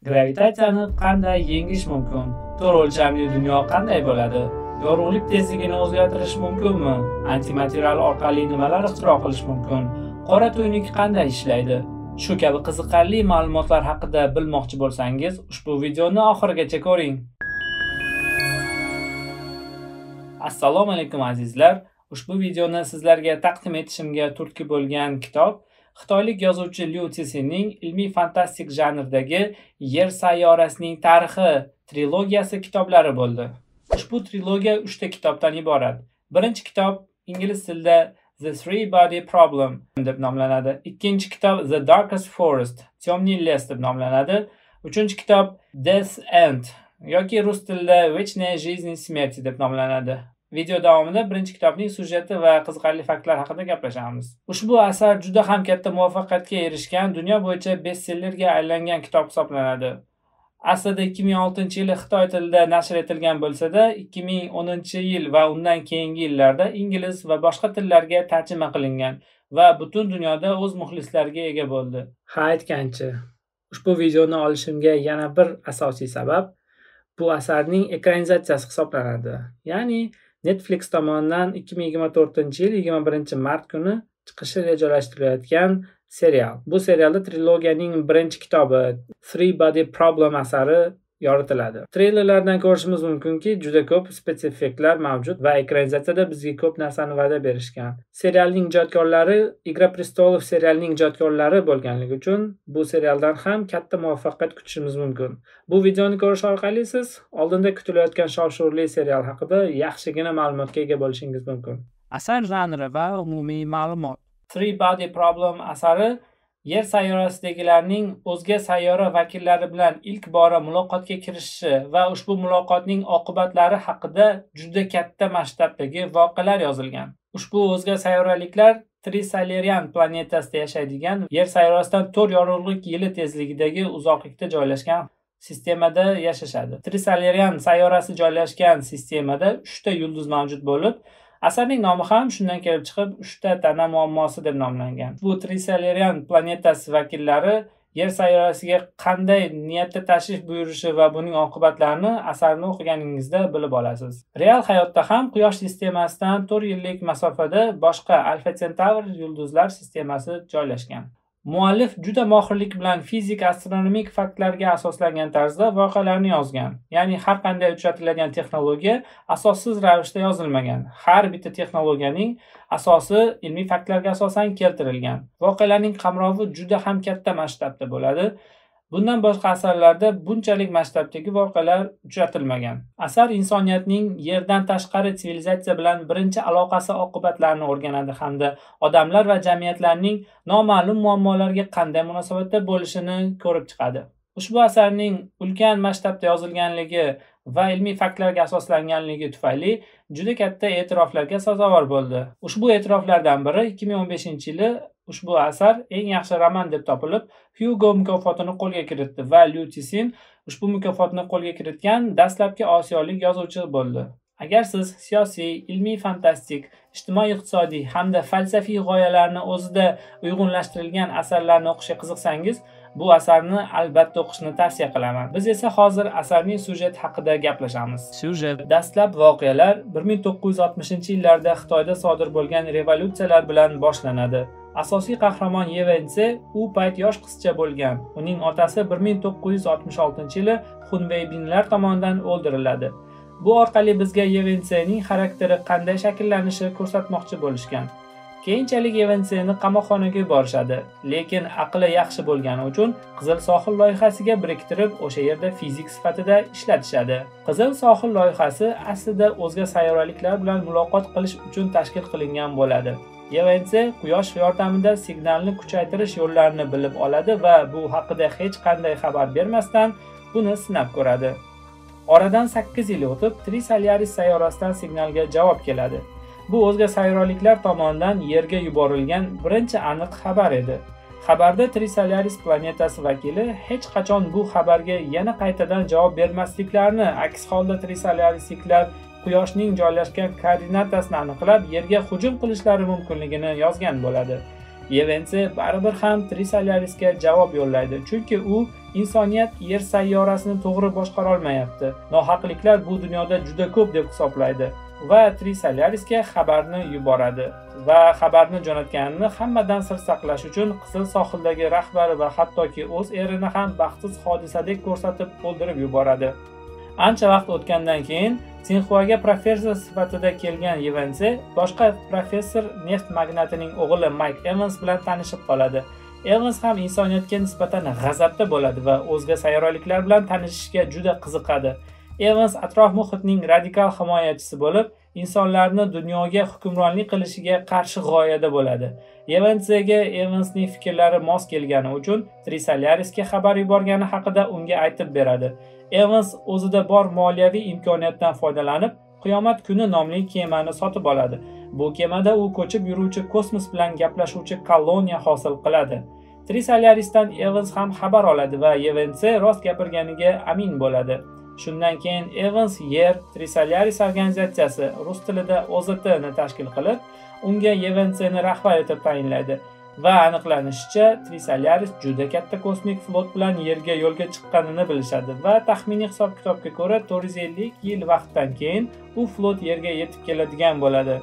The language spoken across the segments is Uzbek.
Gravitatsiyani qanday yengish mumkin? To'rt o'lchamli dunyo qanday bo'ladi? Yorug'lik tezligini o'zgartirish mumkinmi? Antimaterial orqali nimalar ixtiro qilish mumkin? Qora tuynuk qanday ishlaydi? Shu kabi qiziqarli ma'lumotlar haqida bilmoqchi bo'lsangiz, ushbu videoni oxirigacha ko'ring. Assalomu alaykum azizlar. Ushbu videoni sizlarga taqdim etishimga turtki bo'lgan kitob xitoylik yozuvchi Liu Cixinning ilmiy fantastik janrdagi Yer sayyorasining tarixi trilogiyasi kitoblari bo'ldi. Ushbu trilogiya 3 ta kitobdan iborat. Birinchi kitob ingliz tilida The Three Body Problem deb nomlanadi. Ikkinchi kitob The Darkest Forest, Temniy les deb nomlanadi. Uchinchi kitob Death's End yoki rus tilida Вечная жизнь смерти deb nomlanadi. Video davomida birinchi kitobning syujeti va qiziqarli faktlar haqida gaplashamiz. Ushbu asar juda ham katta muvaffaqiyatga erishgan, dunyo bo'yicha bestsellerga aylangan kitob hisoblanadi. Aslida 2006-yili Xitoy tilida nashr etilgan bo'lsa-da, 2010-yil va undan keyingi yillarda ingliz va boshqa tillarga tarjima qilingan va butun dunyoda o'z muxlislariga ega bo'ldi. Ha aytganchi, ushbu videoni olishimga yana bir asosiy sabab bu asarning ekranizatsiyasi hisoblanadi. Ya'ni Netflix tomonidan 2024-yil 21-mart kuni chiqishi rejalashtirilayotgan serial. Bu serialda trilogiyaning birinchi kitobi Three Body Problem asari yoritiladi. Treylerlardan ko'rishimiz mumkinki, juda ko'p spetsifikalar mavjud va ekranizatsiyada bizga ko'p narsani va'da berishgan. Serialning ijodkorlari Игра престолов serialining ijodkorlari bo'lganligi uchun bu serialdan ham katta muvaffaqiyat kutishimiz mumkin. Bu videoni ko'rish orqali siz oldinda kutilayotgan shov-shuvli serial haqida yaxshigina ma'lumotga ega bo'lishingiz mumkin. Asar janri va umumiy ma'lumot. Three Body Problem asari Yer sayyorasidagilarning o'zga sayyora vakillari bilan ilk bora muloqotga kirishishi va ushbu muloqotning oqibatlari haqida juda katta masshtabdagi voqealar yozilgan. Ushbu o'zga sayyoraliklar Trisalerian planetasida yashaydigan, Yer sayyorasidan 4 yorug'lik yili tezligidagi uzoqlikda joylashgan sistemada yashashadi. Trisalerian sayyorasi joylashgan sistemada 3 ta yulduz mavjud bo'lib, asarning nomi ham shundan kelib chiqib 3 ta tana muammosi deb nomlangan. Bu Trisalerian planetasi vakillari Yer sayyorasiga qanday niyatda tashrif buyurishi va buning oqibatlarini asarni o'qiganingizda bilib olasiz. Real hayotda ham Quyosh sistemasidan 4 yillik masofada boshqa Alfa Centauri yulduzlar sistemasi joylashgan. Muallif juda mohirlik bilan fizik astronomik faktlarga asoslangan tarzda voqealarni yozgan. Ya'ni har qanday uchratiladigan texnologiya asossiz ravishda yozilmagan. Har bitta texnologiyaning asosi ilmiy faktlarga asosan keltirilgan. Voqealarning qamrovi juda ham katta masshtabda bo'ladi. Bundan boshqa asarlarda bunchalik masshtabdagi voqealar uchratilmagan. Asar insoniyatning Yerdan tashqari sivilizatsiya bilan birinchi aloqasi oqibatlarini o'rganadi hamda odamlar va jamiyatlarning noma'lum muammolarga qanday munosabatda bo'lishini ko'rib chiqadi. Ushbu asarning ulkan masshtabda yozilganligi va ilmiy faktlarga asoslanganligi tufayli juda katta e'tiroflarga sazovor bo'ldi. Ushbu e'tiroflardan biri 2015-yili ushbu asar eng yaxshi roman deb topilib, Hugo mukofotini qo'lga kiritdi va Liu Cixin ushbu mukofotni qo'lga kiritgan dastlabki osiyolik yozuvchi bo'ldi. Agar siz siyosiy, ilmiy fantastik, ijtimoiy-iqtisodiy hamda falsafiy g'oyalarni o'zida uyg'unlashtirilgan asarlarni o'qishga qiziqsangiz, bu asarni albatta o'qishni tavsiya qilaman. Biz esa hozir asarning syujeti haqida gaplashamiz. Syujet. Dastlab voqealar 1960-yillarda Xitoyda sodir bo'lgan revolyutsiyalar bilan boshlanadi. Asosiy qahramon Yevense u payt yosh qizcha bo'lgan. Uning otasi 1966-yili Xunveybinlar tomonidan o'ldiriladi. Bu orqali bizga Yevensening xarakteri qanday shakllanishi ko'rsatmoqchi bo'lishgan. Keyinchalik Yevenseni qamoqxonaga yuborishadi, lekin aqli yaxshi bo'lgani uchun Qizil sohil loyihasiga biriktirib, o'sha yerda fizik sifatida ishlatishadi. Qizil sohil loyihasi aslida o'zga sayyoraliklar bilan muloqot qilish uchun tashkil qilingan bo'ladi. Yevense Quyosh yordamida signalni kuchaytirish yo'llarini bilib oladi va bu haqida hech qanday xabar bermasdan buni sinab ko'radi. Oradan 8 yil o'tib, Trisaliaris sayyorasidan signalga javob keladi. Bu o'zga sayyoraliklar tomonidan Yerga yuborilgan birinchi aniq xabar edi. Xabarda Trisaliaris planetasi vakili hech qachon bu xabarga yana qaytadan javob bermasliklarini, aks holda Trisaliarisliklar Quyoshning joylashgan koordinatasini aniqlab, Yerga hujum qilishlari mumkinligini yozgan bo'ladi. Yevense baribir ham Trisaliarisga javob yo'llaydi, chunki u insoniyat yer sayyorasini to'g'ri boshqara olmayapti. Nohaqliklar bu dunyoda juda ko'p deb hisoblaydi va Trisolarisga xabarni yuboradi va xabarni jo'natganini hammadan sir saqlash uchun Qizil sohildagi rahbari va hattoki o'z erini ham baxtsiz hodisadek ko'rsatib o'ldirib yuboradi. Ancha vaqt o'tgandan keyin Sinxuaga professor sifatida kelgan Yevense boshqa professor neft magnatining o'g'li Mike Evans bilan tanishib qoladi. Evans ham insoniyatga nisbatan g'azabda bo'ladi va o'zga sayyoraliklar bilan tanishishga juda qiziqadi. Evans atrof muhitning radikal himoyachisi bo'lib, insonlarni dunyoga hukmronlik qilishiga qarshi g'oyada bo'ladi. Yevensega Evansning fikrlari mos kelgani uchun Trisolarisga xabar yuborgani haqida unga aytib beradi. Evans o'zida bor moliyaviy imkoniyatdan foydalanib, Qiyomat kuni nomli kemani sotib oladi. Bu kemada u ko'chib yuruvchi kosmos bilan gaplashuvchi koloniya hosil qiladi. Trisolarisdan Evans ham xabar oladi va Yevense rost gapirganiga amin bo'ladi. Shundan keyin Evans Yer Trisolaris organizatsiyasi, rus tilida OZTni tashkil qilib, unga Yevenseni rahbar etib tayinlaydi va aniqlanishicha, Trisolaris juda katta kosmik flot bilan Yerga yo'lga chiqqanini bilishadi va taxminiy hisob-kitobga ko'ra 450 yil vaqtdan keyin u flot Yerga yetib keladigan bo'ladi.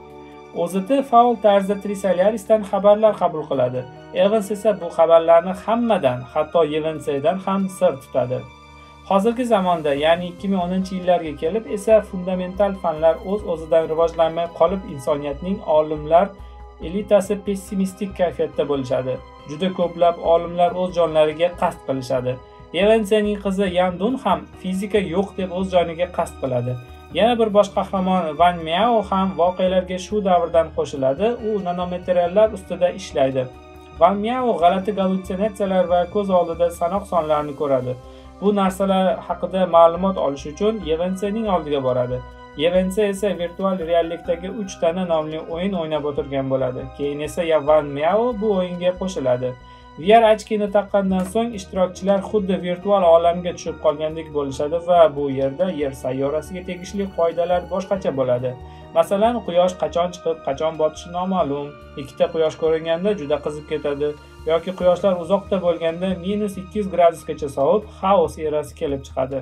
OZT faol tarzda Trisolarisdan xabarlar qabul qiladi. Evans esa bu xabarlarni hammadan, hatto Yevensedan ham sir tutadi. Hozirgi zamonda, ya'ni 2010-yillarga kelib esa fundamental fanlar o'z-o'zidan rivojlanmay qolib, insoniyatning olimlar elitasi pessimistik kayfiyatda bo'lishadi. Juda ko'plab olimlar o'z jonlariga qasd qilishadi. Yevensening qizi Yandun ham fizika yo'q deb o'z joniga qasd qiladi. Yana bir bosh qahramon Van Miao ham voqealarga shu davrdan qo'shiladi. U nanomateriallar ustida ishlaydi. Van Miao g'alati gallyutsinatsiyalar va ko'z oldida sanoq sonlarni ko'radi. Bu narsalar haqida ma'lumot olish uchun Yevensening oldiga boradi. Yevense esa virtual reallikdagi 3 tana nomli o'yin o'ynab o'tirgan bo'ladi. Keyin esa Van Miao bu o'yinga qo'shiladi. VR ochkini taqqandan so'ng ishtirokchilar xuddi virtual olamga tushib qolgandek bo'lishadi va bu yerda Yer sayyorasiga tegishli qoidalar boshqacha bo'ladi. Masalan, quyosh qachon chiqib, qachon botishi noma'lum. Ikkita quyosh ko'ringanda juda qizib ketadi yoki quyoshlar uzoqda bo'lganda -200 gradusgacha sovib, xaos erasi kelib chiqadi.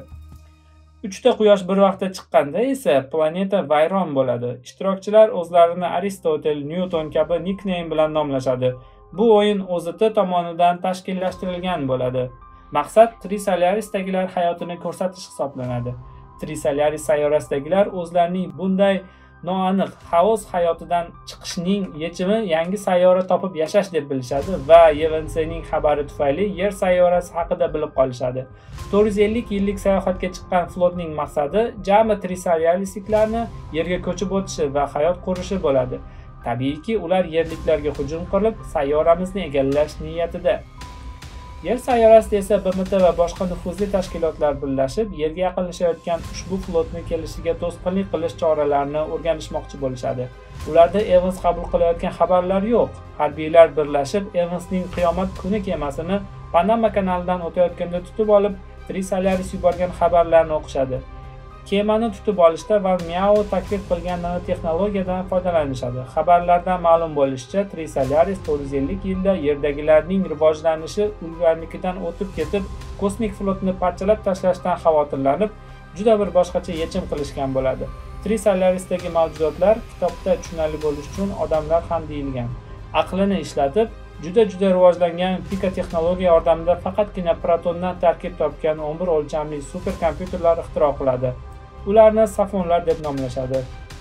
3 ta quyosh bir vaqtda chiqqanda esa planeta vayron bo'ladi. Ishtirokchilar o'zlarini Aristotel, Newton kabi nickname bilan nomlashadi. Bu o'yin OZT tomonidan tashkillashtirilgan bo'ladi. Maqsad Trisolarisdagilar hayotini ko'rsatish hisoblanadi. Trisolaris sayyorasidagilar o'zlarining bunday noaniq xaos hayotidan chiqishning yechimi yangi sayyora topib yashash deb bilishadi va Yevensening xabari tufayli Yer sayyorasi haqida bilib qolishadi. 450 yillik sayohatga chiqqan flotning maqsadi jami Trisolarisliklarni Yerga ko'chib o'tishi va hayot qurishi bo'ladi. Tabiiyki, ular yerliklarga hujum qilib, sayyoramizni egallash niyatida. Yer sayyorasida esa BMT va boshqa nufuzli tashkilotlar birlashib, Yerga yaqinlashayotgan ushbu flotni kelishiga to'sqinlik qilish choralarini o'rganishmoqchi bo'lishadi. Ularda Evans qabul qilayotgan xabarlar yo'q. Harbiylar birlashib, Evansning qiyomat kuni kemasini Panama kanalidan o'tayotganda tutib olib, Trisolaris yuborgan xabarlarni o'qishadi. Kemani tutib olishda Van Miao taklif qilgan nanotexnologiyadan foydalanishadi. Xabarlardan ma'lum bo'lishicha, Trisolaris 450 yilda Yerdagilarning rivojlanishi ularnikidan o'tib ketib, kosmik flotni parchalab tashlashdan xavotirlanib, juda bir boshqacha yechim qilishgan bo'ladi. Trisolarisdagi mavjudotlar kitobda tushunarli bo'lish uchun odamlar ham deyilgan. Aqlini ishlatib, juda rivojlangan pika texnologiya yordamida faqatgina protondan tarkib topgan 11 o'lchamli superkompyuterlar ixtiro qiladi. Ularni safonlar deb nomlashadi.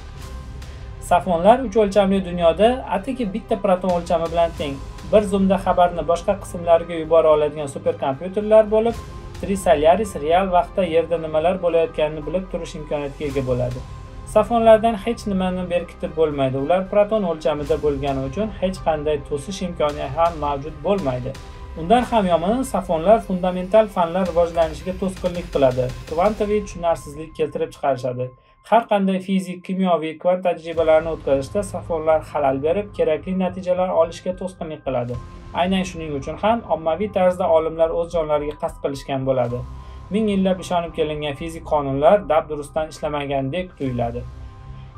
Safonlar 3 o'lchamli dunyoda atigi bitta proton o'lchami bilan teng. Bir zoomda xabarni boshqa qismlariga yubora oladigan superkompyuterlar bo'lib, Trisolaris real vaqtda Yerda nimalar bo'layotganini bilib turish imkoniyatiga ega bo'ladi. Safonlardan hech nimani berkitib bo'lmaydi. Ular proton o'lchamida bo'lgani uchun hech qanday to'sish imkoniyati ham mavjud bo'lmaydi. Undan ham yomoni, safonlar fundamental fanlar rivojlanishiga to'sqinlik qiladi. Kvantaviy tushunarsizlik keltirib chiqarishadi. Har qanday fizik, kimyoviy, kvant tajribalarni o'tkazishda safonlar xalal berib, kerakli natijalar olishga to'sqinlik qiladi. Aynan shuning uchun ham ommaviy tarzda olimlar o'z jonlariga qasd qilishgan bo'ladi. Ming yillab ishonib kelingan fizik qonunlar dabdurustdan ishlamagandek tuyuladi.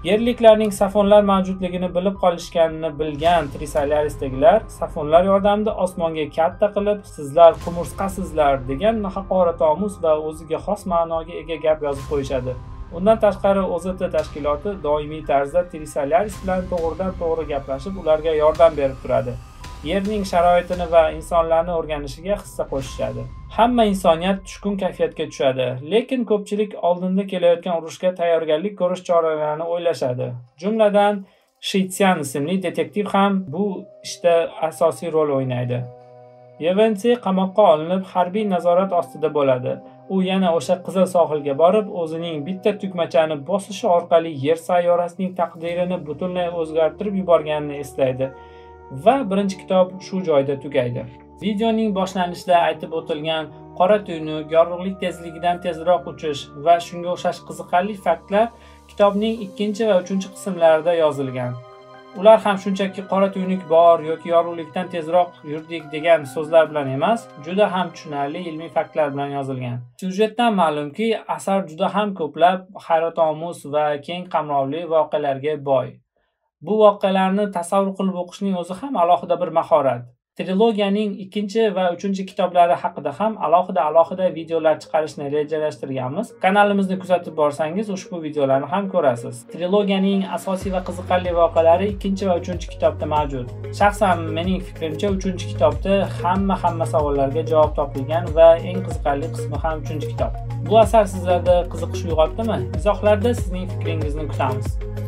Yerliklarning safonlar mavjudligini bilib qolishganini bilgan Trisaliarisdagilar safonlar yordamida osmonga katta qilib "Sizlar qumursqasizlar" degan haqoratomuz va o'ziga xos ma'noga ega gap yozib qo'yishadi. Undan tashqari OZT tashkiloti doimiy tarzda Trisaliaris bilan to'g'ridan-to'g'ri gaplashib, ularga yordam berib turadi. Yerning sharoitini va insonlarni o'rganishiga hissa qo'shishadi. Hamma insoniyat tushkun kayfiyatga tushadi, lekin ko'pchilik oldinda kelayotgan urushga tayyorgarlik ko'rish choralarini o'ylashadi. Jumladan, Shitsyan ismli detektiv ham bu ishda asosiy rol o'ynaydi. Yevensi qamoqqa olinib, harbiy nazorat ostida bo'ladi. U yana o'sha qizil sohilga borib, o'zining bitta tugmachani bosishi orqali yer sayyorasining taqdirini butunlay o'zgartirib yuborganini eslaydi va birinchi kitob shu joyda tugaydi. Videoning boshlanishida aytib o'tilgan qora tuynuk, yorug'lik tezligidan tezroq uchish va shunga o'xshash qiziqarli faktlar kitobning 2 va 3 qismlarida yozilgan. Ular ham shunchaki qora tuynuk bor yoki yorug'likdan tezroq yurdik degan so'zlar bilan emas, juda ham tushunarli ilmiy faktlar bilan yozilgan. Syujetdan ma'lumki, asar juda ham ko'plab hayratomuz va keng qamrovli voqealarga boy. Bu voqealarni tasavvur qilib o'qishning o'zi ham alohida bir mahorat. Trilogiyaning 2 va 3 kitoblari haqida ham alohida videolar chiqarishni rejalashtirganmiz. Kanalimizni kuzatib borsangiz ushbu videolarni ham ko'rasiz. Trilogiyaning asosiy va qiziqarli voqealari 2 va 3 kitobda mavjud. Shaxsan mening fikrimcha 3 kitobda hamma savollarga javob topilgan va eng qiziqarli qismi ham 3 kitob. Bu asar sizlarda qiziqish uyg'otdimi? Izohlarda sizning fikringizni kutamiz.